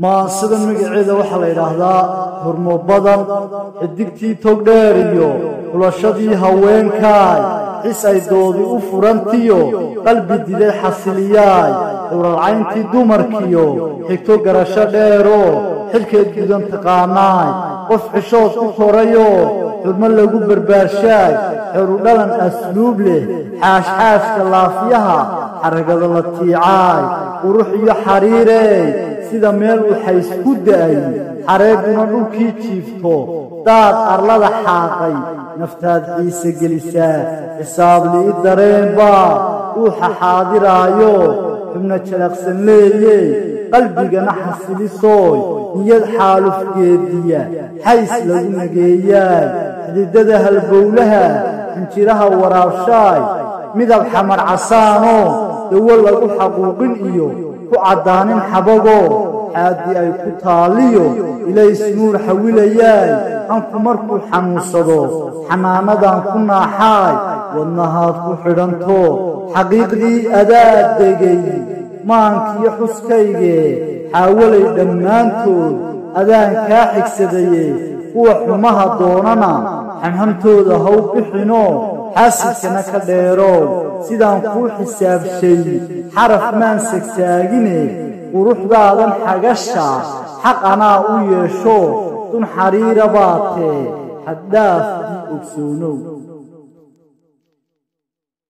ما سيدا مقعيدا waxa la yiraahdaa hormo badan xidigtii tog dheer iyo ulashadii haweenkaay xisay doodi u furantiyo qalbi dilay xasiliyay uralcayntii dumarkiyo xigto garasho dheero xilkeed gudan taqaanaay qof xishood ku korayo xurmo lagu barbaarshay xeru dhalan asluub leh xaashxaashka laafiyaha xaragada la tiicay qurux iyo xariirey sida meel u xays ku daay xareeguna dhulkii jiifto daad arlada xaaqay naftaad xiise gelisaa xisaab lii dareenba ruuxa xaadiraayo xubna jalaqsan leeyey qalbigana xasilisooy niyad xaalufgeediya xays lagu nageeyaay xididada halbowlaha xinjiraha waraabshaay midab xamar casaano dawo lagu xaquuqin iyo ku caddaanin xabago xaaddi ay ku taaliyo ilays nuur xawilayaay anku markuu xanuunsado xanaanadan ku naaxaay wadnahaad ku xidhanto xaqiiqdii adaad degay maankiyo xuskaygee xaawalay dhammaantood adaan kaa xigsadaye kuwa xumaha doonana xamhamtooda haw bixino xaasidkana ka dheerow sidaan kuu xisaabshay xaraf maan sagsaagine quruxdaadan xagasha xaq anaa u yeesho dun xariira baatee xaddhaaf ii ogsoonow